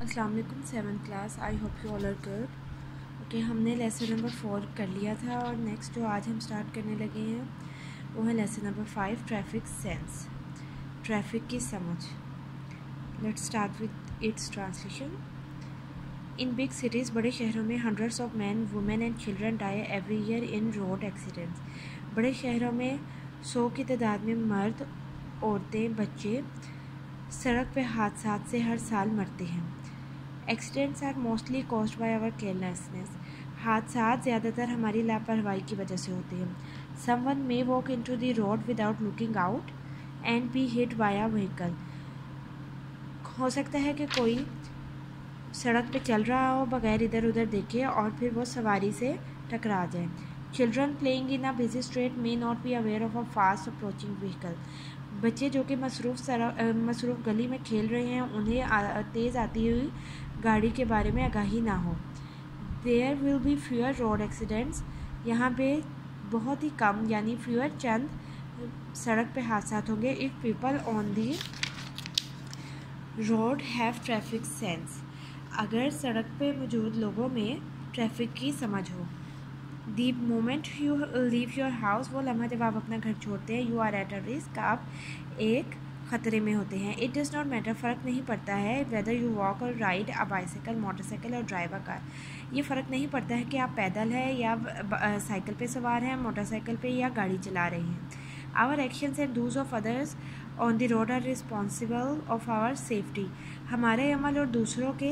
अस्सलाम वालेकुम 7th class. I hope you all are good. Okay, हमने लेसन नंबर 4 कर लिया था और नेक्स्ट जो आज हम स्टार्ट करने लगे हैं वो है lesson number 5, traffic sense, traffic की समझ। Let's start with its translation. In big cities, बड़े शहरों में hundreds of man, women and children die every year in road accidents. बड़े शहरों में 100 की तादाद में मर्द, औरतें, बच्चे सड़क पे हादसात से हर साल मरते हैं। Accidents are mostly caused by our carelessness. हादसात ज़्यादातर हमारी लापरवाही की वजह से होते हैं। Someone may walk into the road without looking out and be hit by a vehicle. हो सकता है कि कोई सड़क पे चल रहा हो बगैर इधर उधर देखे और फिर वो सवारी से टकरा जाए। Children playing in a busy street may not be aware of a fast approaching vehicle. बच्चे जो कि मसरूफ़ गली में खेल रहे हैं उन्हें तेज़ आती हुई गाड़ी के बारे में आगाही ना हो। There will be fewer road accidents. यहाँ पे बहुत ही कम यानी फ्यूअर चंद सड़क पे हादसा होंगे। If people on the road have traffic sense. अगर सड़क पे मौजूद लोगों में ट्रैफिक की समझ हो। The moment you leave your house, वो लम्हा जब आप अपना घर छोड़ते हैं, you are at a risk, आप एक ख़तरे में होते हैं। इट डज़ नॉट मैटर, फ़र्क नहीं पड़ता है whether you walk or ride a bicycle, motorcycle or drive a car. ये फ़र्क नहीं पड़ता है कि आप पैदल हैं या साइकिल पे सवार हैं, मोटरसाइकिल पे या गाड़ी चला रहे हैं। Our actions and deeds of others on the road are responsible of our safety. हमारे अमल और दूसरों के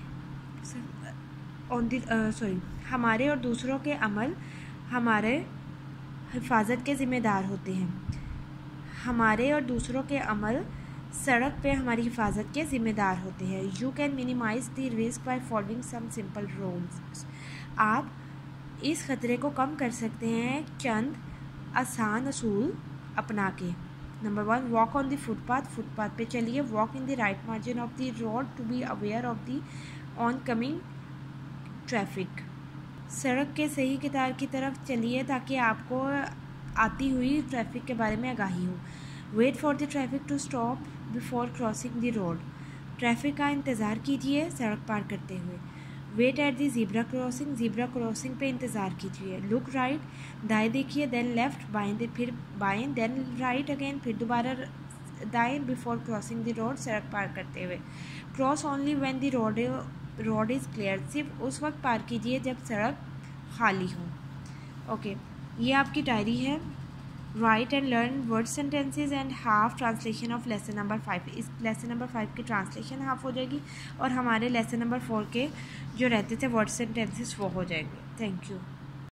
हमारे और दूसरों के अमल हमारे हिफाजत के ज़िम्मेदार होते हैं। हमारे और दूसरों के अमल सड़क पे हमारी हिफाजत के ज़िम्मेदार होते हैं। You can minimise the risk by following some simple rules. आप इस ख़तरे को कम कर सकते हैं चंद आसान असूल अपना के। Number 1, walk on the footpath. Footpath पे चलिए। Walk in the right margin of the road to be aware of the oncoming traffic. सड़क के सही किनारे की तरफ चलिए ताकि आपको आती हुई ट्रैफिक के बारे में आगाही हो। Wait for the traffic to stop before crossing the road. Traffic का इंतज़ार कीजिए सड़क पार करते हुए। Wait at the zebra crossing. Zebra crossing पे इंतज़ार कीजिए। लुक राइट, दाएँ देखिए, देन लेफ़्ट, बाएँ फिर बाएँ, देन राइट अगेन, फिर दोबारा दाएँ बिफोर क्रॉसिंग द रोड, सड़क पार करते हुए। Cross only when the road is clear. सिर्फ उस वक्त पार कीजिए जब सड़क खाली हो। ओके, ये आपकी डायरी है। Write and learn word sentences and half translation of lesson number 5। इस लेसन नंबर 5 की ट्रांसलेशन हाफ हो जाएगी और हमारे लेसन नंबर 4 के जो रहते थे वर्ड सेंटेंसेस वो हो जाएंगे। Thank you.